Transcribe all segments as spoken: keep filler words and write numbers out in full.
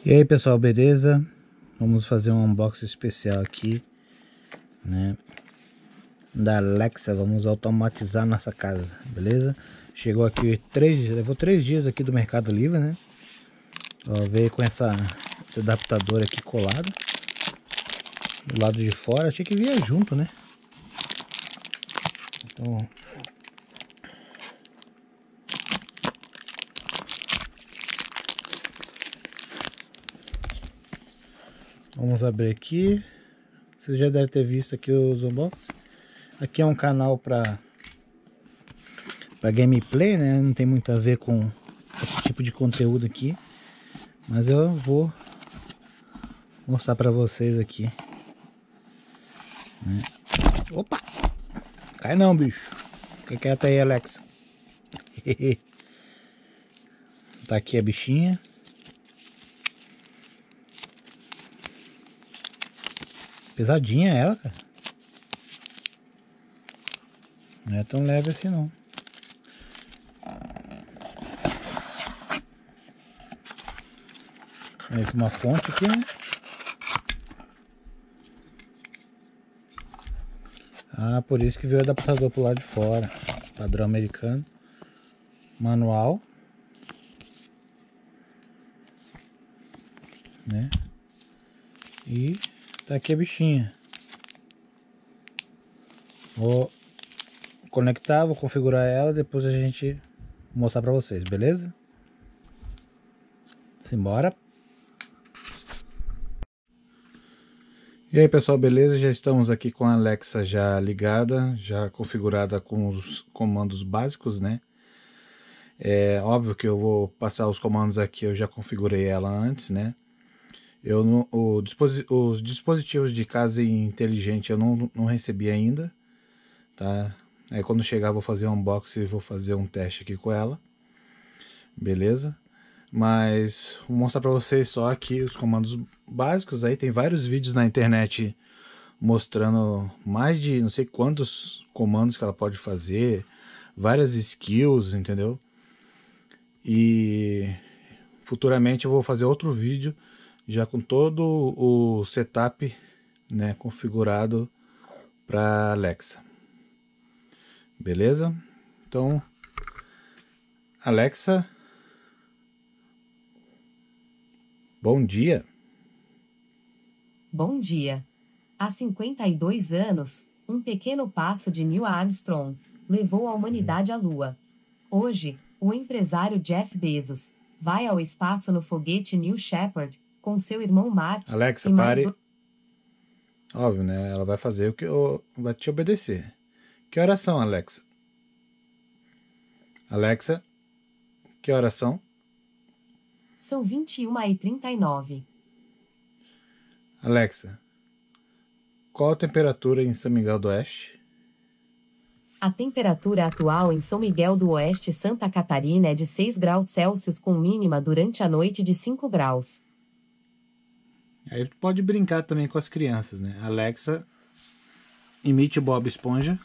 E aí pessoal, beleza? Vamos fazer um unboxing especial aqui, né, da Alexa. Vamos automatizar nossa casa, beleza? Chegou aqui três, levou três dias aqui do Mercado Livre, né? Ó, veio com essa, esse adaptador aqui colado do lado de fora. Achei que vinha junto, né? Então, vamos abrir aqui. Você já deve ter visto aqui os unboxings. Aqui é um canal para para gameplay, né? Não tem muito a ver com esse tipo de conteúdo aqui, mas eu vou mostrar para vocês aqui, né? Opa! Cai não, bicho. Fica quieta aí, Alexa. Tá aqui a bichinha. Pesadinha ela, cara. Não é tão leve assim não. Meio que uma fonte aqui, né? Ah, por isso que veio o adaptador pro lado de fora. Padrão americano. Manual, né? E tá aqui a bichinha. Vou conectar, vou configurar ela, depois a gente mostrar pra vocês, beleza? Simbora. E aí pessoal, beleza? Já estamos aqui com a Alexa já ligada, já configurada com os comandos básicos, né? É óbvio que eu vou passar os comandos aqui, eu já configurei ela antes, né? Eu não, o disposi os dispositivos de casa inteligente eu não, não recebi ainda, tá? Aí quando chegar vou fazer um unboxing e vou fazer um teste aqui com ela, beleza? Mas vou mostrar para vocês só aqui os comandos básicos. Aí tem vários vídeos na internet mostrando mais de não sei quantos comandos que ela pode fazer, várias skills, entendeu? E futuramente eu vou fazer outro vídeo já com todo o setup, né, configurado para Alexa, beleza? Então, Alexa, bom dia. Bom dia. Há cinquenta e dois anos, um pequeno passo de Neil Armstrong levou a humanidade à Lua. Hoje, o empresário Jeff Bezos vai ao espaço no foguete New Shepard com seu irmão Mark. Alexa, e mais pare. do... Óbvio, né? Ela vai fazer o que eu... vai te obedecer. Que horas são, Alexa? Alexa, que horas são? São vinte e uma e trinta e nove. Alexa, qual a temperatura em São Miguel do Oeste? A temperatura atual em São Miguel do Oeste, Santa Catarina, é de seis graus Celsius com mínima durante a noite de cinco graus. Aí tu pode brincar também com as crianças, né? Alexa, imite Bob Esponja.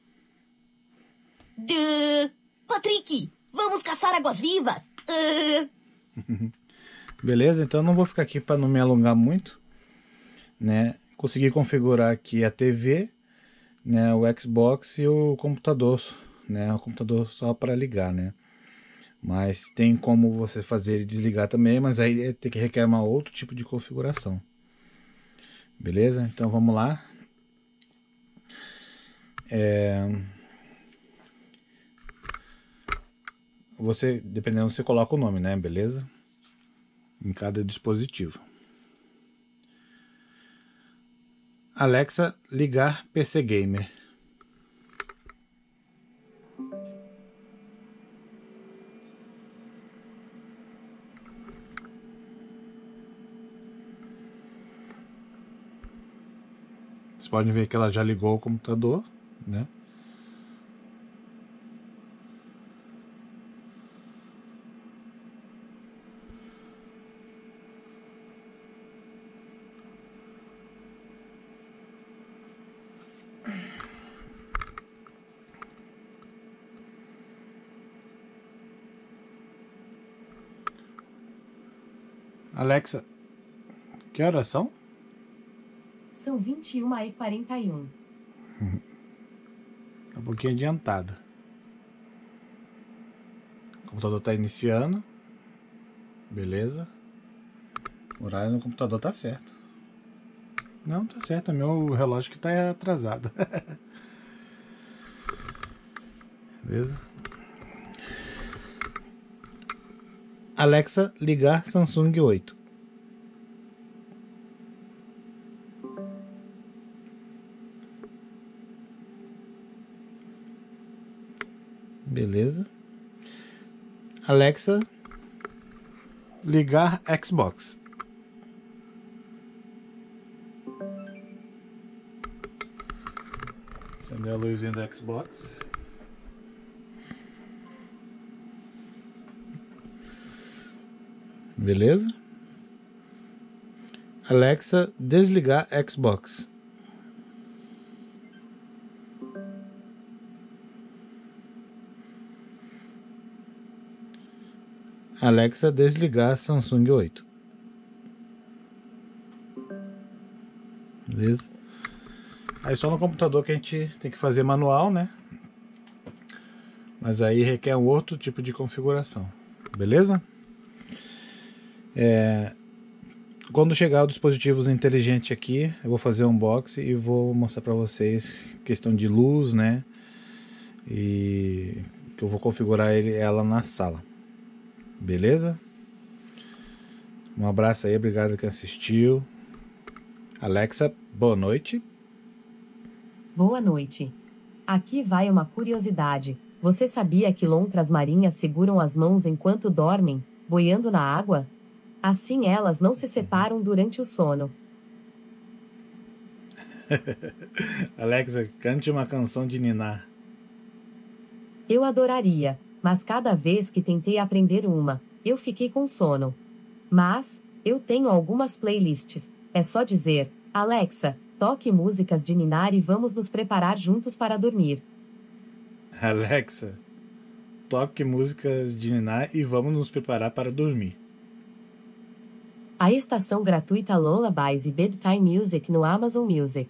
Duh. Patrick, vamos caçar águas-vivas. Uh. Beleza? Então eu não vou ficar aqui para não me alongar muito, né? Consegui configurar aqui a T V, né, o Xbox e o computador, né, o computador só para ligar, né? Mas tem como você fazer ele desligar também, mas aí tem que requer uma outro tipo de configuração. Beleza? Então vamos lá. É... Você, dependendo, você coloca o nome, né? Beleza? Em cada dispositivo. Alexa, ligar P C Gamer. Vocês podem ver que ela já ligou o computador, né? Alexa, Que horas são? São vinte e uma e quarenta e um. Tá um pouquinho adiantado. O computador tá iniciando. Beleza. O horário no computador tá certo. Não, tá certo. É meu relógio que tá atrasado. Beleza. Alexa, ligar Samsung oito. Beleza. Alexa, ligar Xbox. Acender a luzinha do Xbox. Beleza. Alexa, desligar Xbox. Alexa, desligar Samsung oito. Beleza? Aí só no computador que a gente tem que fazer manual, né? Mas aí requer um outro tipo de configuração. Beleza? É, quando chegar o dispositivos inteligente aqui, eu vou fazer um unboxing e vou mostrar para vocês questão de luz, né? E que eu vou configurar ele, ela na sala. Beleza? Um abraço aí, obrigado que assistiu. Alexa, boa noite. Boa noite. Aqui vai uma curiosidade. Você sabia que lontras marinhas seguram as mãos enquanto dormem, boiando na água? Assim elas não se separam durante o sono. Alexa, cante uma canção de ninar. Eu adoraria, mas cada vez que tentei aprender uma, eu fiquei com sono. Mas, eu tenho algumas playlists. É só dizer, Alexa, toque músicas de ninar e vamos nos preparar juntos para dormir. Alexa, toque músicas de ninar e vamos nos preparar para dormir. A estação gratuita Lullabies e Bedtime Music no Amazon Music.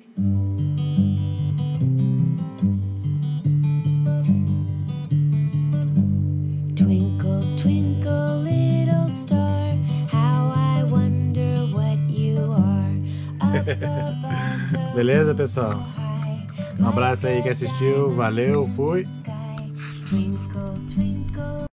Twinkle, twinkle, little star, how I wonder what you are. Up above the Beleza, pessoal? high, Um abraço aí que assistiu, valeu, fui. sky. Twinkle, twinkle.